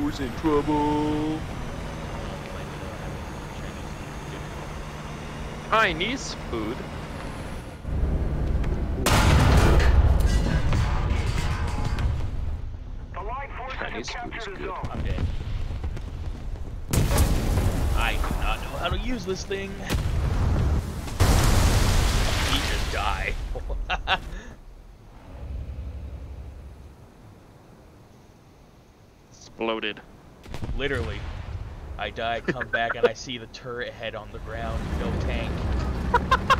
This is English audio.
Who's in trouble? Chinese food. Chinese food is good. I'm dead. I do not know how to use this thing. He just died. Exploded. Literally. I die, come back, and I see the turret head on the ground. No tank.